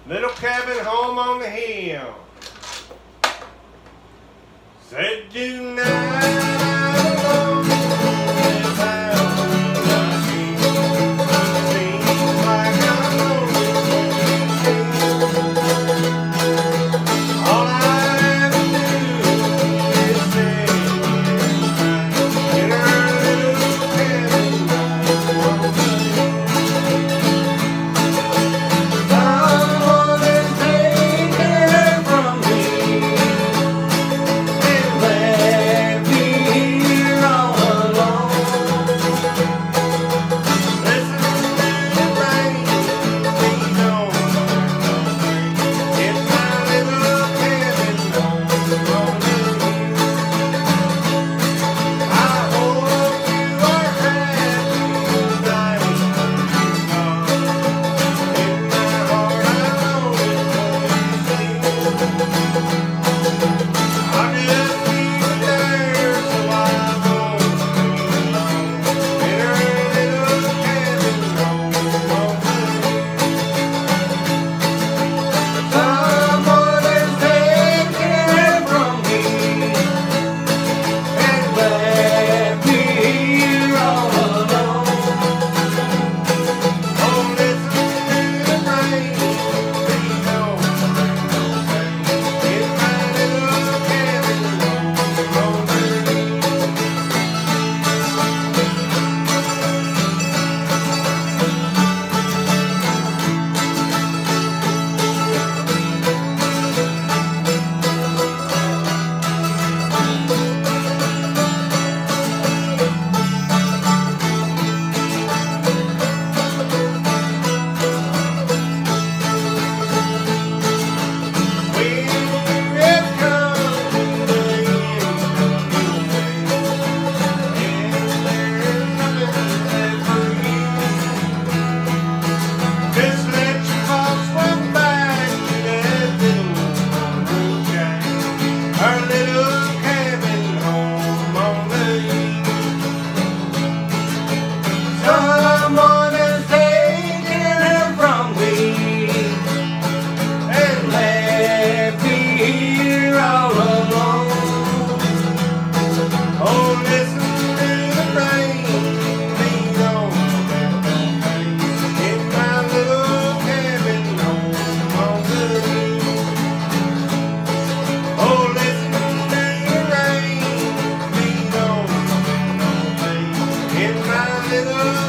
little cabin home on the hill. Said tonight I'm alone without my dreams. Seems like I'm lonely when all I have to do is say goodbye in her little cabin home on the hill. Someone is taking her from me and left me here all alone. Listen to the rain beat on in my little cabin home on the hill. I hope you are happy tonight. In my heart I know it's I'm just leaving there so I won't be alone in her little cabin home on the hill. Someone is taking her from me and left me here all alone. Oh, listen to the rain beat on in my little cabin home on the hill. Just let your folks walk back to that little moonshine, our little cabin home on the hill. Someone is taking her from me and left me here all alone. Oh, listen to the rain beat on in my little cabin home on the hill. Oh, listen to the rain beat on in my little